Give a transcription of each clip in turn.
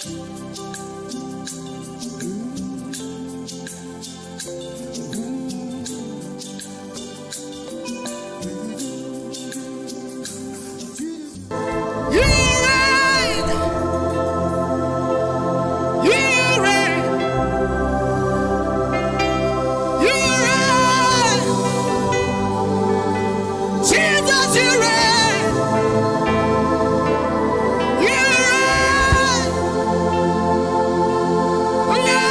Yeah!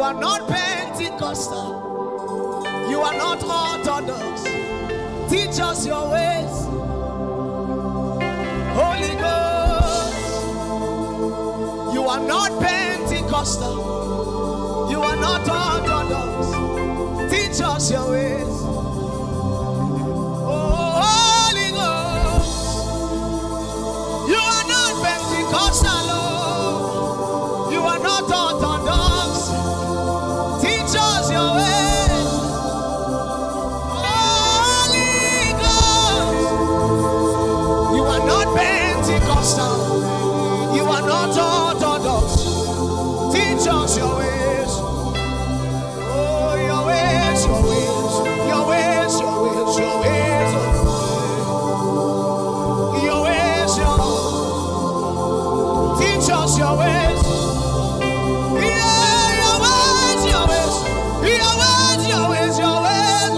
are not Pentecostal. You are not Orthodox. Teach us your ways. Holy Ghost. You are not Pentecostal. You are not Orthodox. Teach us your ways. Oh, Holy Ghost. You are not Pentecostal. Oh. You are not Orthodox. Teach us your ways. Holy Ghost. You are not Pentecostal. You are not Orthodox. Teach us your ways. Oh, your ways, your ways, your ways, your ways, your ways, your ways, your teach us your ways. Yeah, your ways, your ways, your ways, your ways, your ways,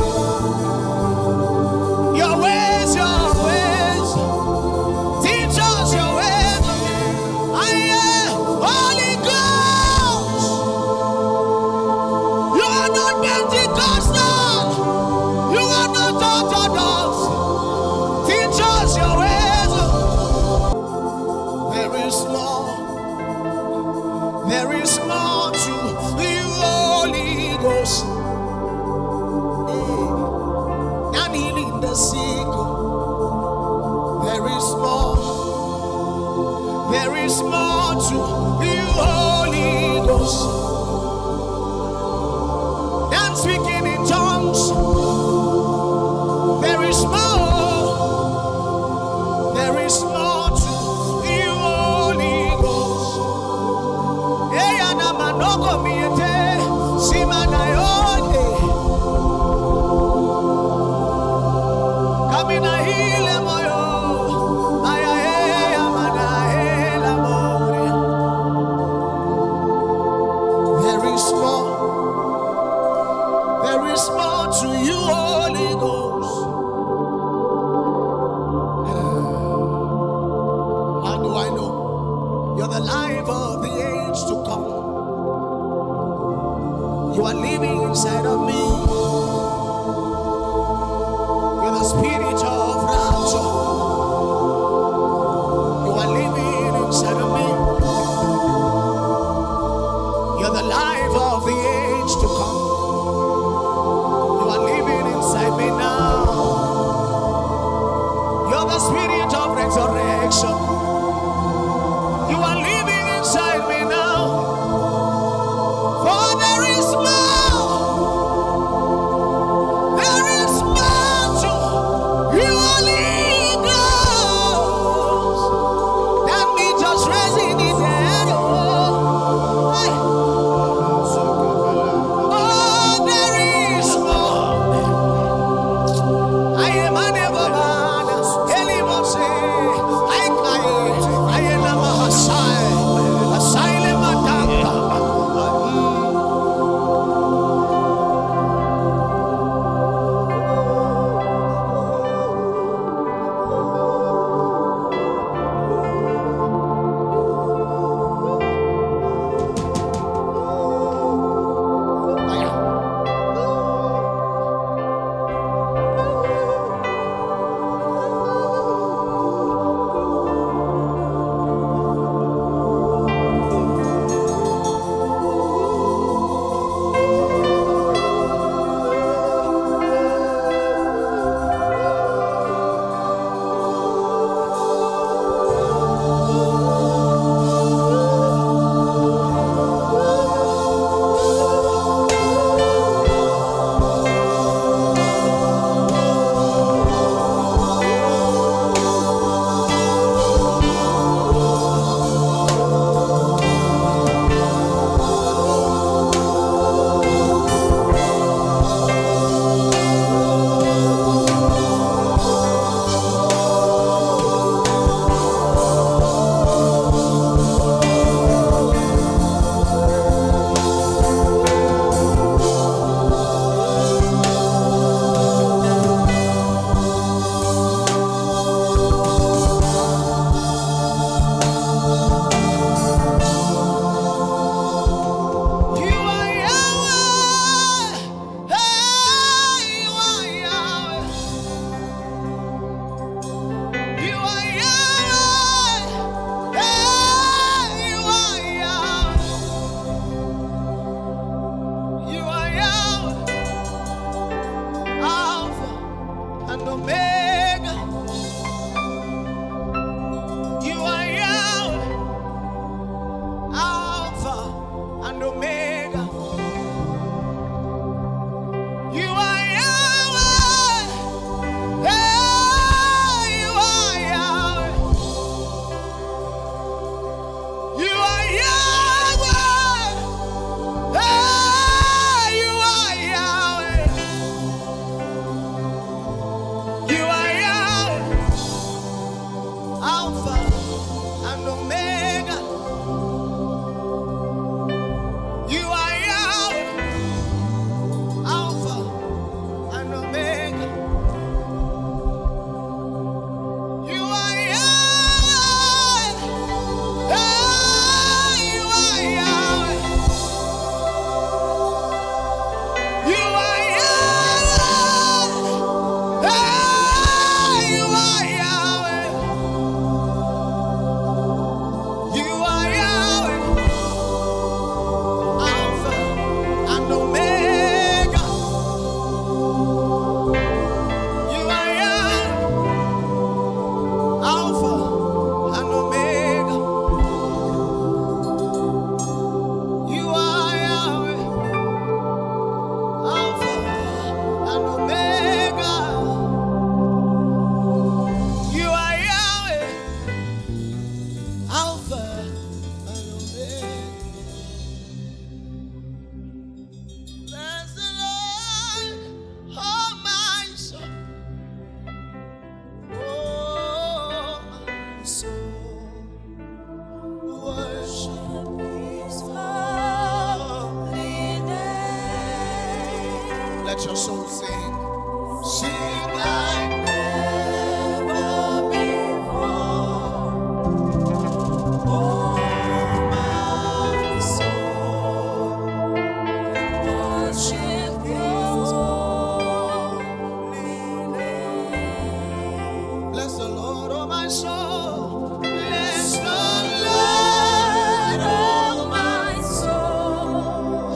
your ways, your ways. Teach us your ways. I am Holy Ghost. You are not Pentecostal. You are not Orthodox. Teach us your ways. There is more. There is more to you, Holy Ghost. And healing the sick. There is more. There is more to you, Holy Ghost. And speaking in tongues. There is more. There is more to you, Holy Ghost. Eyana manoko miete, simana yote. Kamina hile moyo, aya eya mana hela moria. There is more. There is more to you, Holy Ghost. How do I know? You're the life of the age to come. You are living inside of me. You're the spirit of rapture. You are living inside of me. You're the life of the age to come. You are living inside me now. You're the spirit of resurrection. You are living inside me now. For there is more. There is more to Let your soul sing. Sing like never before. Oh, my soul, worship His holy name. Bless the Lord, oh my soul. Bless the Lord, oh my soul.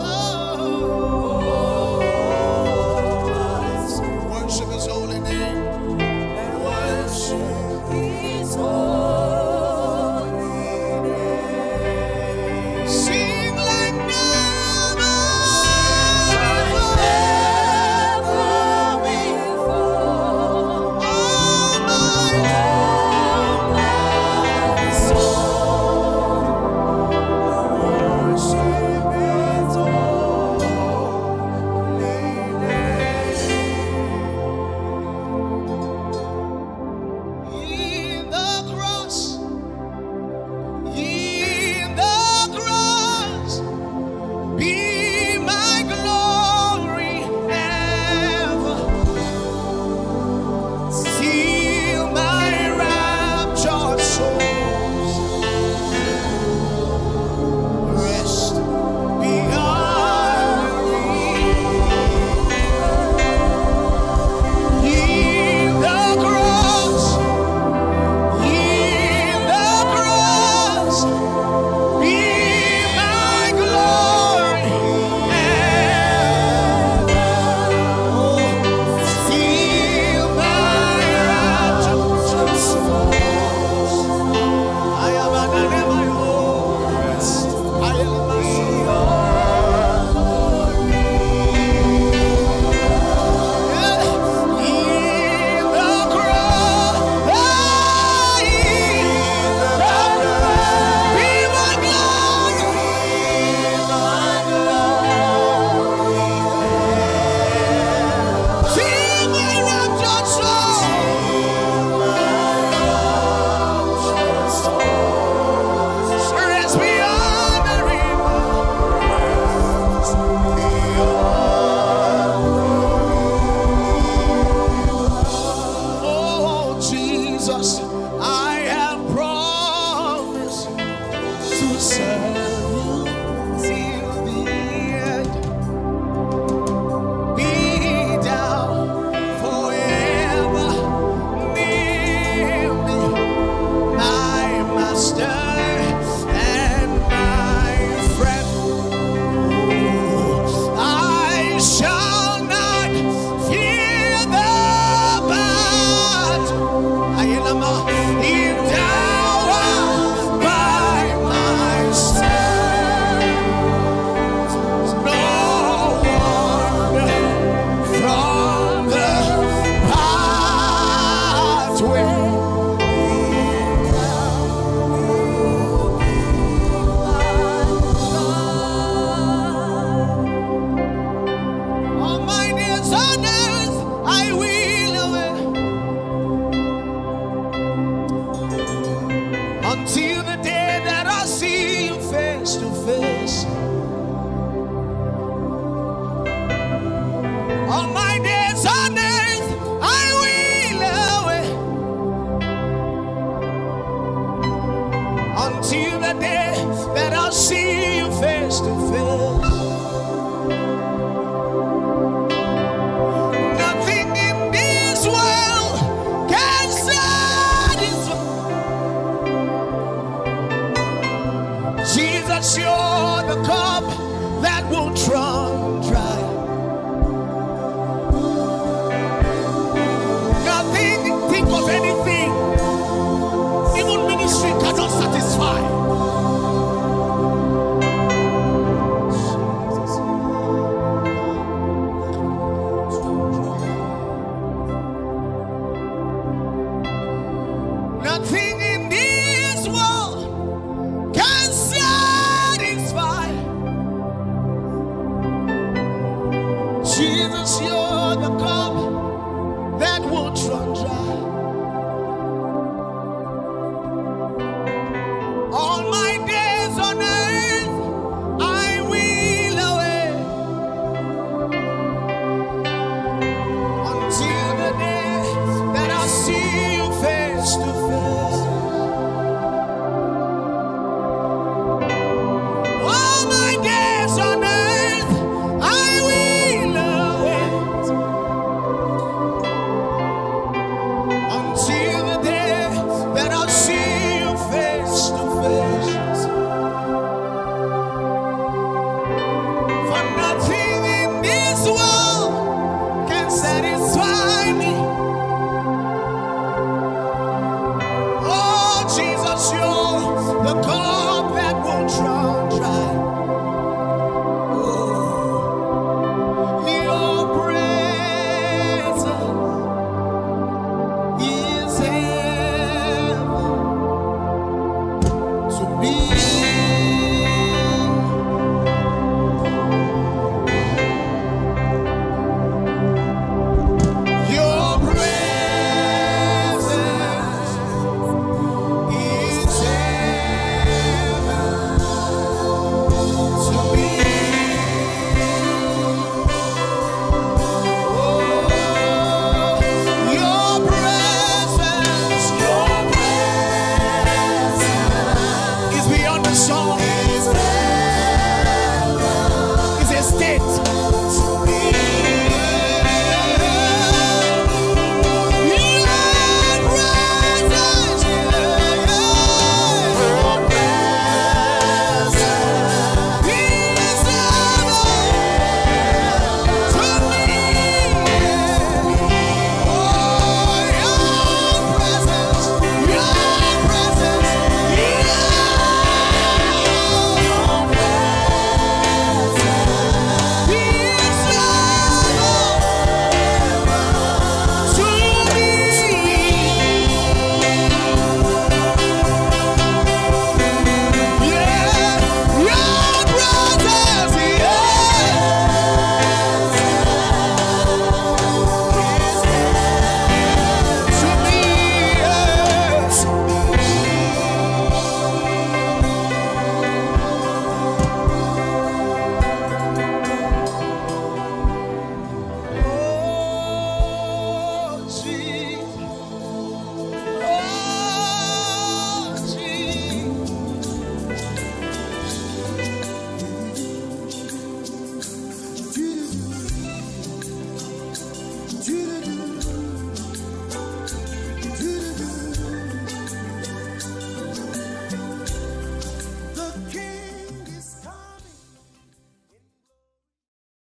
Worship His holy name. Worship His holy name. Sing like never before. Oh my soul, worship His holy name. In the cross, be my glory ever. Seal my raptured souls. Rest beyond me. In the cross, be my glory ever. Seal my raptured souls. I am an rest. I am my Oh, Jesus, I have promised to serve you till the end. Be thou forever near me, my master and my friend. I shall not fear the battle. If thou art by my side, no wonder from the pathway. On my days on earth, I will away until the day that I see you face to face. On my days on earth, I will away until the day that I see you face to face. Nothing in this world can satisfy. Jesus, you're the cup that won't run dry. Nothing, think of anything, even ministry cannot satisfy. Nothing in this world can satisfy. Jesus, you're the cup